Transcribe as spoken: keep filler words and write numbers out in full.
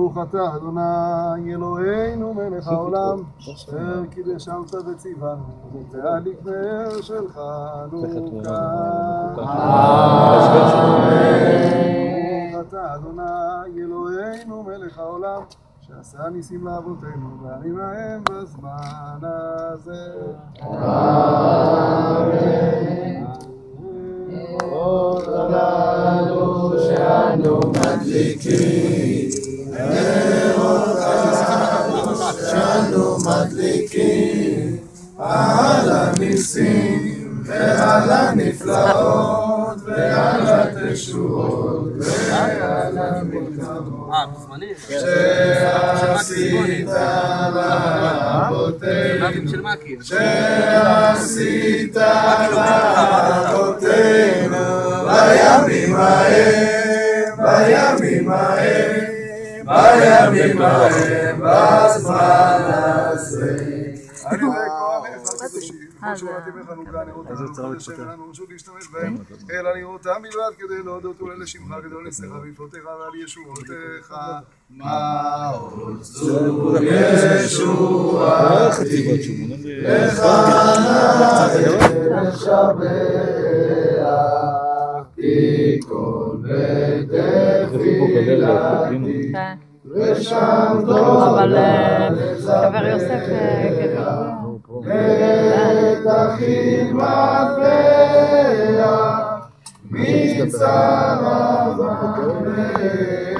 ברוך אתה אדוני אלוהינו מלך העולם, אשר קידשת וציוונו, והדליק נר של חנוכה. ברוך אתה אדוני אלוהינו מלך העולם, שעשה ניסים לאבותינו, ואני מהם בזמן הזה. אמן. עוד עלינו שאנו מדליקים, עוד עלינו שאנו מדליקים, על הניסים ועל הנפלאות ועל התשועות ועל המלחמות שעשית לאבותינו, שעשית לאבותינו בימים ההם, בימים ההם, בימים ההם, בזמן הזה. כמו שראיתי בחנוכה נרות העבודה שלנו רשות להשתמש בהם, אלא לראותם בלבד כדי להודות ולשמך גדול נשאך ויפותיך ועל ישועותיך. מעוז ישועתי לך נשבח כי כל בתפילתי ושם טוב קבר יוסף ותכין מטבע מצרה במלך